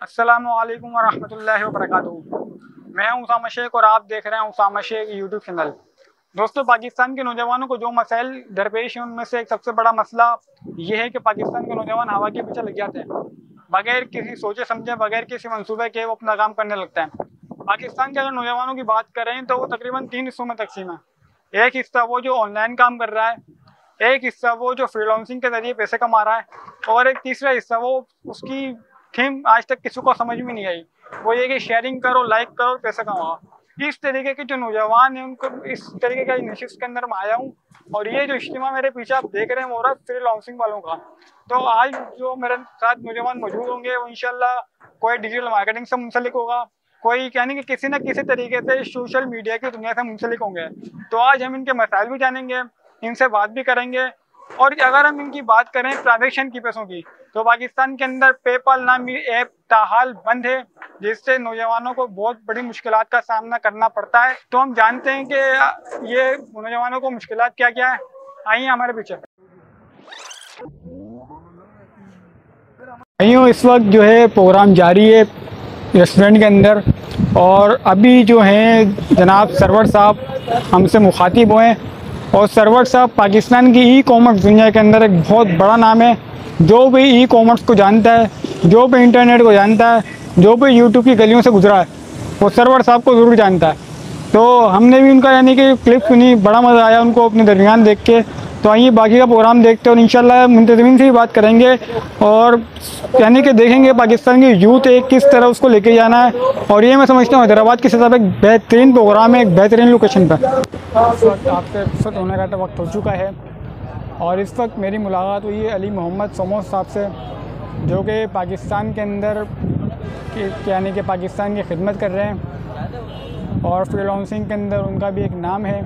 अस्सलामुअलैकुम वरहमतुल्लाहि वबरकातुहू। मैं हूं उसामा शेख और आप देख रहे हैं उसामा शेख यूट्यूब चैनल। दोस्तों, पाकिस्तान के नौजवानों को जो मसाइल दरपेश हैं उनमें से एक सबसे बड़ा मसला ये है कि पाकिस्तान के नौजवान हवा के पीछे लग जाते हैं। बगैर किसी सोचे समझे, बगैर किसी मंसूबे के वो अपना काम करने लगता है। पाकिस्तान के अगर नौजवानों की बात करें तो वो तकरीबन 3 हिस्सों में तकसीम है। एक हिस्सा वो जो ऑनलाइन काम कर रहा है, एक हिस्सा वो जो फ्रीलांसिंग के जरिए पैसे कमा रहा है, और एक तीसरा हिस्सा वो उसकी थीम आज तक किसी को समझ में नहीं आई। वो ये कि शेयरिंग करो, लाइक करो, पैसा कमाओ। इस तरीके के जो नौजवान हैं उनको इस तरीके का इनिशिएटिव के अंदर मैं आया हूँ। और ये जो इज्तिमा मेरे पीछे आप देख रहे हैं वो रहा फ्रीलांसिंग वालों का। तो आज जो मेरे साथ नौजवान मौजूद होंगे वो इंशाल्लाह कोई डिजिटल मार्केटिंग से मुंसलिक होगा, कोई कहने कि किसी न किसी तरीके से सोशल मीडिया की दुनिया से मुंसलिक होंगे। तो आज हम इनके मसाइल भी जानेंगे, इनसे बात भी करेंगे। और अगर हम इनकी बात करें ट्रांजेक्शन की पैसों की, तो पाकिस्तान के अंदर पेपाल नामी ऐप ताहाल बंद है, जिससे नौजवानों को बहुत बड़ी मुश्किलात का सामना करना पड़ता है। तो हम जानते हैं कि ये नौजवानों को मुश्किलात क्या क्या है। आइए हमारे पीछे। इस वक्त जो है प्रोग्राम जारी है रेस्टोरेंट के अंदर, और अभी जो हैं जनाब सरवर साहब हमसे मुखातिब हुए। और सरवर साहब पाकिस्तान की ई कॉमर्स दुनिया के अंदर एक बहुत बड़ा नाम है। जो भी ई कॉमर्स को जानता है, जो भी इंटरनेट को जानता है, जो भी यूट्यूब की गलियों से गुजरा है, वो सरवर साहब को ज़रूर जानता है। तो हमने भी उनका यानी कि क्लिप सुनी, बड़ा मज़ा आया उनको अपने दरमियान देख के। तो आइए बाकी का प्रोग्राम देखते हैं और इंशाल्लाह मुंतज़मीन से भी बात करेंगे और यानी कि देखेंगे पाकिस्तान की यूथ एक किस तरह उसको लेके जाना है। और ये मैं समझता हूँ हैदराबाद के हिसाब एक बेहतरीन प्रोग्राम है, एक बेहतरीन लोकेशन पर। इस वक्त आपसे रुखसत होने का वक्त हो चुका है और इस वक्त मेरी मुलाकात हुई है अली मोहम्मद समोस साहब से, जो कि पाकिस्तान के अंदर यानी कि पाकिस्तान की खिदमत कर रहे हैं और फ्रीलांसिंग के अंदर उनका भी एक नाम है।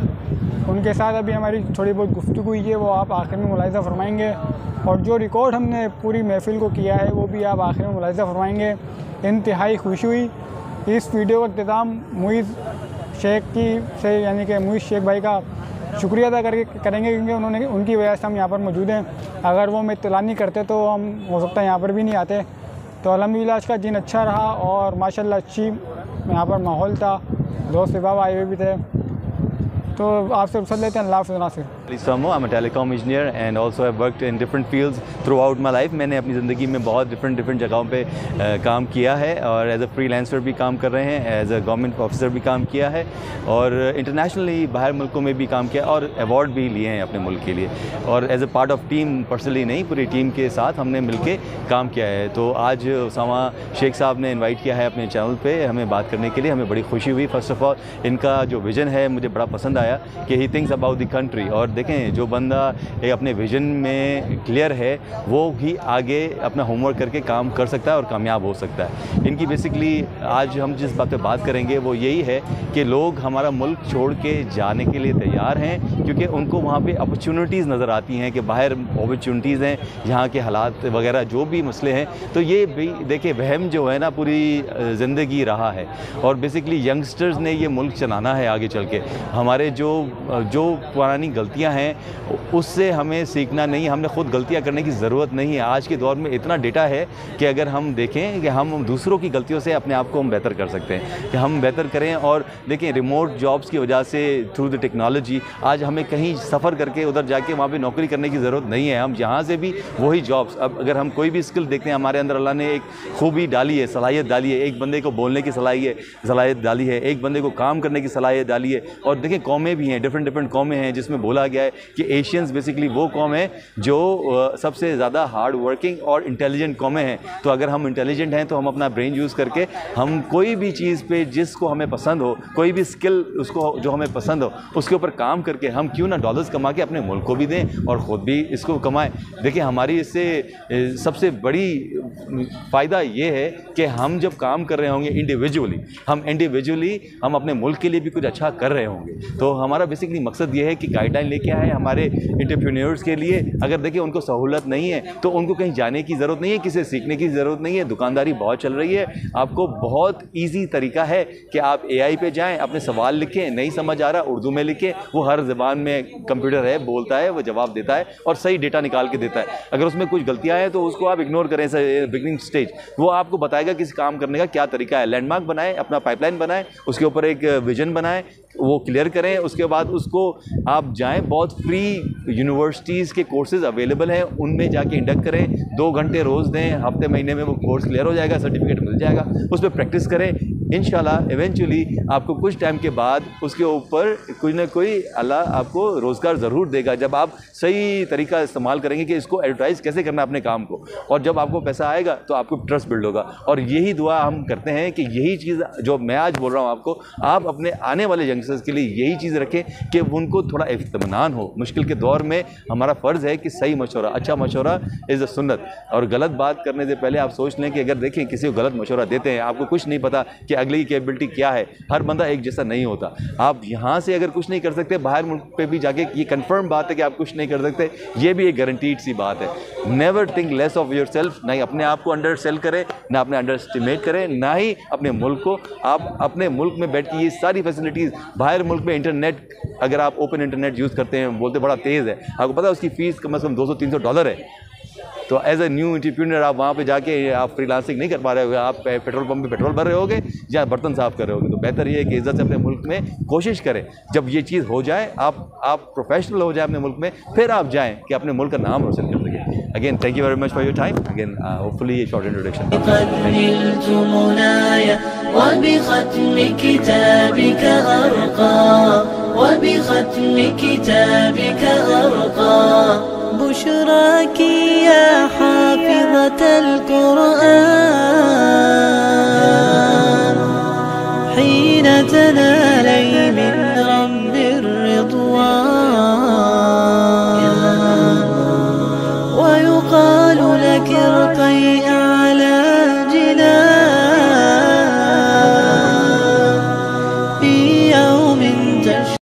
उनके साथ अभी हमारी थोड़ी बहुत गुफ्तगू हुई है, वो आप आखिर में मुलाहिज़ा फरमाएंगे। और जो रिकॉर्ड हमने पूरी महफिल को किया है वो भी आप आखिर में मुलाहिज़ा फरमाएंगे। इंतहाई खुशी हुई। इस वीडियो का इख्तिताम मुइज़ शेख की से यानी कि मुइज़ शेख भाई का शुक्रिया अदा करेंगे, क्योंकि उन्होंने उनकी वजह से हम यहाँ पर मौजूद हैं। अगर वो हमें इत्तला नहीं करते तो हम हो सकता है यहाँ पर भी नहीं आते। तो अल्हम्दुलिल्लाह आज का दिन अच्छा रहा और माशाल्लाह अच्छी यहाँ पर माहौल था, दोस्त अहबाब आए हुए भी थे। तो आपसे रुखसत लेते हैं। अल्लाह हाफ़िज़ Nasir. I'm a telecom engineer and also have worked in different fields throughout my life. मैंने अपनी ज़िंदगी में बहुत डिफरेंट जगहों पे काम किया है और एज अ फ्रीलांसर भी काम कर रहे हैं, एज अ गवर्नमेंट ऑफिसर भी काम किया है और इंटरनेशनली बाहर मुल्कों में भी काम किया और अवार्ड भी लिए हैं अपने मुल्क के लिए। और as a part of team, personally नहीं, पूरी टीम के साथ हमने मिलके काम किया है। तो आज उसामा शेख साहब ने इन्वाइट किया है अपने चैनल पर हमें बात करने के लिए, हमें बड़ी खुशी हुई। फर्स्ट ऑफ ऑल इनका जो विज़न है मुझे बड़ा पसंद आया कि he thinks about the country. और देखें, जो बंदा एक अपने विजन में क्लियर है वो ही आगे अपना होमवर्क करके काम कर सकता है और कामयाब हो सकता है। इनकी बेसिकली आज हम जिस बात पे बात करेंगे वो यही है कि लोग हमारा मुल्क छोड़ के जाने के लिए तैयार हैं, क्योंकि उनको वहाँ पे अपॉर्चुनिटीज़ नज़र आती हैं कि बाहर अपॉर्चुनिटीज़ हैं, यहाँ के हालात वगैरह जो भी मसले हैं। तो ये भी देखिए वहम जो है ना पूरी ज़िंदगी रहा है और बेसिकली यंगस्टर्स ने ये मुल्क चलाना है आगे चल के। हमारे जो पुरानी गलतियां हैं उससे हमें सीखना नहीं, हमने ख़ुद गलतियां करने की ज़रूरत नहीं है। आज के दौर में इतना डेटा है कि अगर हम देखें कि हम दूसरों की गलतियों से अपने आप को हम बेहतर कर सकते हैं, कि हम बेहतर करें। और देखें, रिमोट जॉब्स की वजह से थ्रू द टेक्नोलॉजी आज हमें कहीं सफ़र करके उधर जाके वहाँ पे नौकरी करने की ज़रूरत नहीं है। हम जहाँ से भी वही जॉब्स, अब अगर हम कोई भी स्किल देखते हैं, हमारे अंदर अल्लाह ने एक खूबी डाली है, सलाहियत डाली है। एक बंदे को बोलने की सलाहियत डाली है, एक बंदे को काम करने की सलाहियत डाली है। और देखें, कौमें भी हैं, डिफरेंट कौमें हैं, जिसमें बोला गया है कि एशियंस बेसिकली वो कौम है जो सबसे ज़्यादा हार्ड वर्किंग और इंटेलिजेंट कौमें हैं। तो अगर हम इंटेलिजेंट हैं तो हम अपना ब्रेन यूज़ करके हम कोई भी चीज़ पे जिसको हमें पसंद हो, कोई भी स्किल उसको जो हमें पसंद हो उसके ऊपर काम करके हम क्यों ना डॉलर्स कमा के अपने मुल्क को भी दें और ख़ुद भी इसको कमाएं। देखिए, हमारी इससे सबसे बड़ी फ़ायदा ये है कि हम जब काम कर रहे होंगे इंडिविजुअली हम अपने मुल्क के लिए भी कुछ अच्छा कर रहे होंगे। तो तो हमारा बेसिकली मकसद ये है कि गाइडलाइन लेके आए हमारे एंटरप्रेन्योर्स के लिए। अगर देखिए उनको सहूलत नहीं है तो उनको कहीं जाने की ज़रूरत नहीं है, किसी सीखने की ज़रूरत नहीं है, दुकानदारी बहुत चल रही है। आपको बहुत ईजी तरीका है कि आप AI पे जाएं, अपने सवाल लिखें, नहीं समझ आ रहा उर्दू में लिखें, वो हर ज़बान में कंप्यूटर है, बोलता है, वो जवाब देता है और सही डेटा निकाल के देता है। अगर उसमें कुछ गलतियाँ हैं तो उसको आप इग्नोर करें बिगिनिंग स्टेज, वो आपको बताएगा किसी काम करने का क्या तरीका है। लैंडमार्क बनाएं, अपना पाइपलाइन बनाएं, उसके ऊपर एक विजन बनाएं, वो क्लियर करें, उसके बाद उसको आप जाएं। बहुत फ्री यूनिवर्सिटीज़ के कोर्सेज अवेलेबल हैं, उनमें जाके इंडक्ट करें, 2 घंटे रोज़ दें, हफ्ते महीने में वो कोर्स क्लियर हो जाएगा, सर्टिफिकेट मिल जाएगा, उस पर प्रैक्टिस करें। इंशाल्लाह इवेंचुअली आपको कुछ टाइम के बाद उसके ऊपर कोई ना कोई अल्लाह आपको रोज़गार ज़रूर देगा, जब आप सही तरीका इस्तेमाल करेंगे कि इसको एडवर्टाइज़ कैसे करना है अपने काम को। और जब आपको पैसा आएगा तो आपको ट्रस्ट बिल्ड होगा। और यही दुआ हम करते हैं कि यही चीज़ जो मैं आज बोल रहा हूँ आपको, आप अपने आने वाले यंगस्टर्स के लिए यही चीज़ रखें कि उनको थोड़ा इत्मीनान हो। मुश्किल के दौर में हमारा फ़र्ज़ है कि सही मशवरा, अच्छा मशवरा इज़ अ सुन्नत। और गलत बात करने से पहले आप सोच लें कि अगर देखें किसी को गलत मशवरा देते हैं, आपको कुछ नहीं पता कि अगले की कैपेबिलिटी क्या है, हर बंदा एक जैसा नहीं होता। आप यहाँ से अगर कुछ नहीं कर सकते, बाहर मुल्क पे भी जाके ये कंफर्म बात है कि आप कुछ नहीं कर सकते, ये भी एक गारंटीड सी बात है। Never think less of yourself, ना ही अपने आप को अंडर सेल करें, ना अपने अंडर एस्टिमेट करें, ना ही अपने मुल्क को। आप अपने मुल्क में बैठ के ये सारी फैसिलिटीज़, बाहर मुल्क में इंटरनेट, अगर आप ओपन इंटरनेट यूज़ करते हैं, बोलते बड़ा तेज़ है, आपको पता है उसकी फ़ीस कम से कम $200-300 है। तो एज ए न्यू एंटरप्रेन्योर आप वहाँ पे जाके आप फ्रीलांसिंग नहीं कर पा रहे होगे, आप पेट्रोल पंप पे पेट्रोल भर रहे होगे या बर्तन साफ़ कर रहे होगे। तो बेहतर ये है कि इज़्ज़त से अपने मुल्क में कोशिश करें। जब ये चीज़ हो जाए, आप प्रोफेशनल हो जाए अपने मुल्क में, फिर आप जाएँ कि अपने मुल्क का नाम रोशन कर सकें। Again thank you very much for your time. Again hopefully ये शॉर्ट इंट्रोडक्शन। بشراك يا حافظة القرآن حين تنالي من رب الرضوان ويقال لك ارقي أعلى جنان في يوم